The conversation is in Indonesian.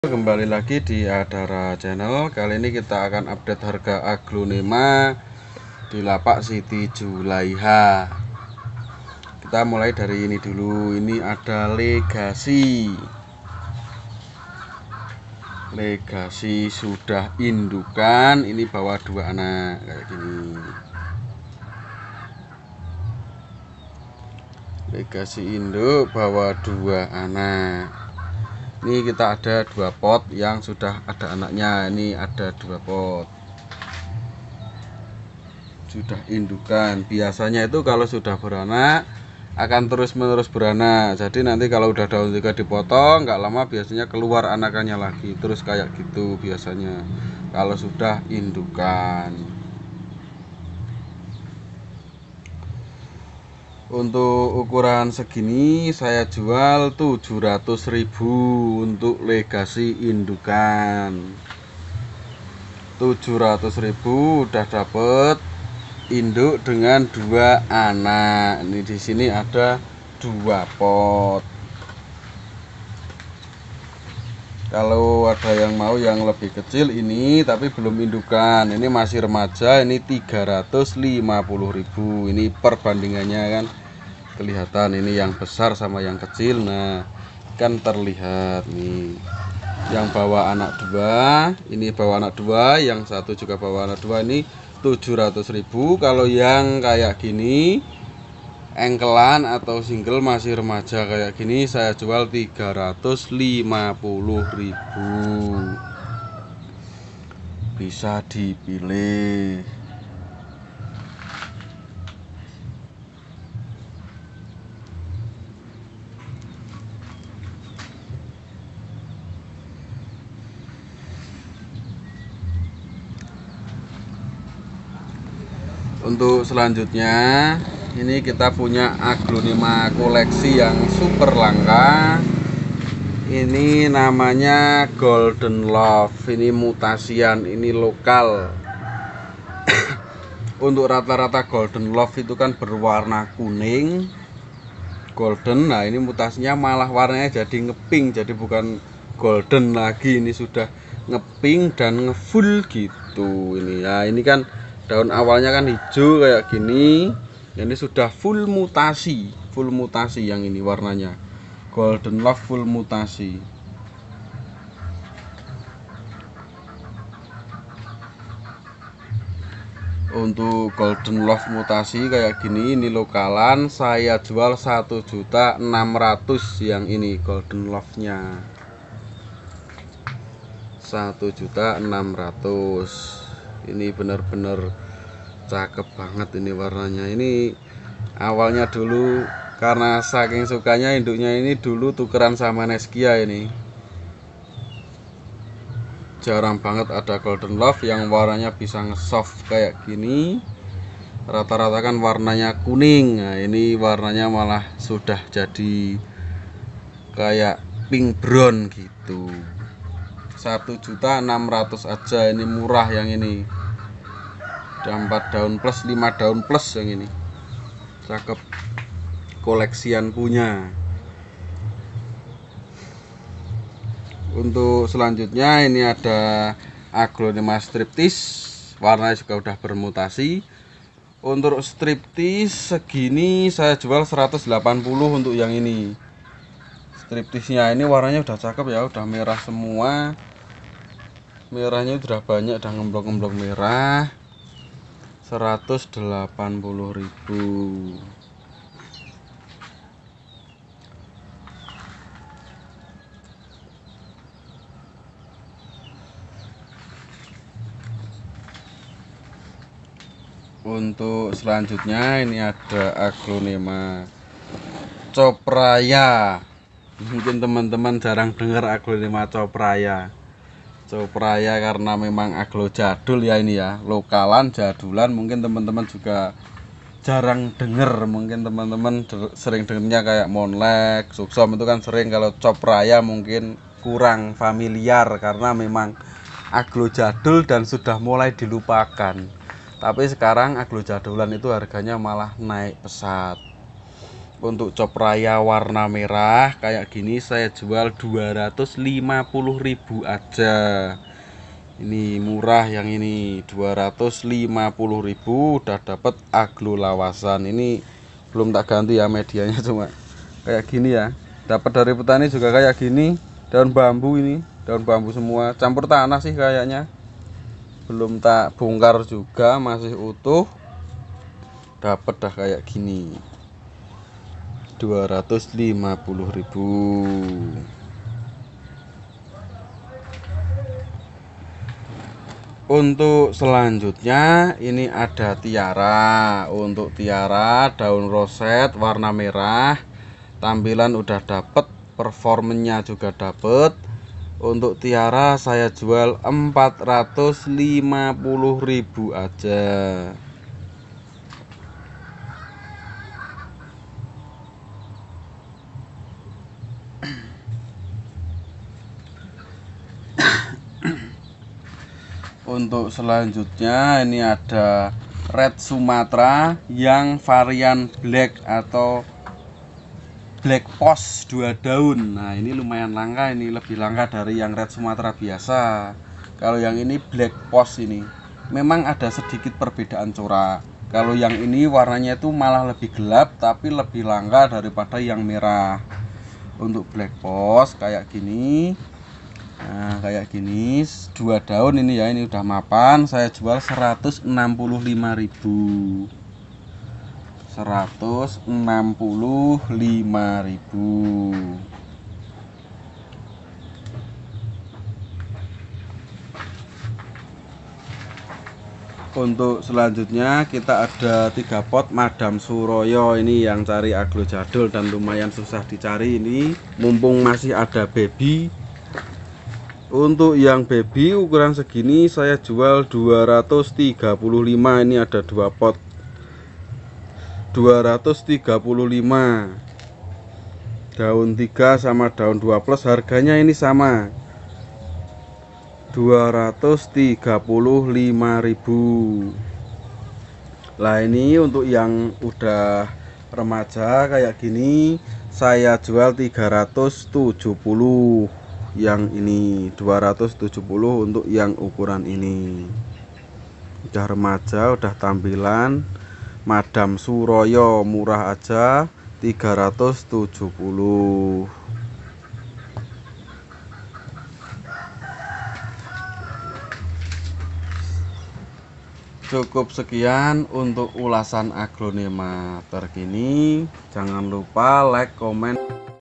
Kembali lagi di Adara Channel. Kali ini kita akan update harga aglonema di lapak Siti Julaiha. Kita mulai dari ini dulu. Ini ada Legasi sudah indukan. Ini bawa 2 anak kayak gini. Legasi induk bawa 2 anak. Ini kita ada 2 pot yang sudah ada anaknya. Ini ada 2 pot sudah indukan. Biasanya itu kalau sudah beranak akan terus-menerus beranak. Jadi nanti kalau udah daun 3 dipotong, nggak lama biasanya keluar anakannya lagi. Terus kayak gitu biasanya kalau sudah indukan. Untuk ukuran segini saya jual 700.000 untuk legasi indukan. 700.000 udah dapet induk dengan 2 anak. Ini di sini ada 2 pot. Kalau ada yang mau yang lebih kecil ini tapi belum indukan, ini masih remaja, ini 350.000. Ini perbandingannya kan kelihatan, ini yang besar sama yang kecil. Nah kan terlihat nih, yang bawa anak 2 ini bawa anak 2, yang satu juga bawa anak 2. Ini 700.000. Kalau yang kayak gini engkelan atau single masih remaja kayak gini saya jual 350.000. Bisa dipilih. Untuk selanjutnya ini kita punya aglonema koleksi yang super langka. Ini namanya Golden Love. Ini mutasian, ini lokal. Untuk rata-rata Golden Love itu kan berwarna kuning golden. Nah ini mutasinya malah warnanya jadi ngepink, jadi bukan golden lagi, ini sudah ngepink dan ngefull gitu. Ini ya, ini kan daun awalnya kan hijau kayak gini. Ini sudah full mutasi yang ini warnanya Golden Love full mutasi. Untuk Golden Love mutasi kayak gini, ini lokalan saya jual 1.600.000 yang ini Golden Love nya 1.600.000. Ini bener-bener cakep banget ini warnanya. Ini awalnya dulu karena saking sukanya induknya ini dulu tukeran sama Neskia. Ini jarang banget ada Golden Love yang warnanya bisa ngesoft kayak gini. Rata-rata kan warnanya kuning. Nah ini warnanya malah sudah jadi kayak pink brown gitu. 1.600.000 aja. Ini murah yang ini. Ada 4 daun plus 5 daun plus yang ini. Cakep, koleksian punya. Untuk selanjutnya ini ada aglonema striptis. Warnanya juga udah bermutasi. Untuk striptis segini saya jual 180 untuk yang ini. Striptisnya ini warnanya udah cakep ya, udah merah semua. Merahnya udah banyak, udah ngemblok-ngemblok merah. 180.000. Untuk selanjutnya ini ada aglonema Copraya. Mungkin teman-teman jarang dengar aglonema Copraya. Copraya karena memang aglo jadul ya, ini ya, lokalan jadulan. Mungkin teman-teman juga jarang dengar. Mungkin teman-teman sering dengarnya kayak Monlek, Suksom itu kan sering. Kalau Copraya mungkin kurang familiar karena memang aglo jadul dan sudah mulai dilupakan. Tapi sekarang aglo jadulan itu harganya malah naik pesat. Untuk cop raya warna merah kayak gini saya jual 250.000 aja. Ini murah, yang ini 250.000 udah dapat aglo lawasan. Ini belum tak ganti ya medianya, cuma kayak gini ya. Dapat dari petani juga kayak gini. Daun bambu, ini daun bambu semua, campur tanah sih kayaknya. Belum tak bongkar juga, masih utuh. Dapat dah kayak gini. 250.000. Untuk selanjutnya ini ada tiara. Untuk tiara daun roset warna merah, tampilan udah dapet, performanya juga dapet. Untuk tiara saya jual 450.000 aja. Untuk selanjutnya ini ada red Sumatera yang varian black atau black post 2 daun. Nah, ini lumayan langka, ini lebih langka dari yang red Sumatera biasa. Kalau yang ini black post ini memang ada sedikit perbedaan corak. Kalau yang ini warnanya itu malah lebih gelap tapi lebih langka daripada yang merah. Untuk black post kayak gini. Nah, kayak gini 2 daun ini ya, ini udah mapan, saya jual 165.000. 165.000. Untuk selanjutnya kita ada 3 pot Madam Suroyo. Ini yang cari aglo jadul dan lumayan susah dicari ini, mumpung masih ada baby. Untuk yang baby ukuran segini saya jual 235. Ini ada 2 pot 235. Daun 3 sama daun 2 plus harganya ini sama, 235.000. Lah ini untuk yang udah remaja kayak gini saya jual 370. Yang ini 270 untuk yang ukuran ini. Udah remaja, udah tampilan Madam Suroyo, murah aja 370. Cukup sekian untuk ulasan aglonema terkini. Jangan lupa like, komen.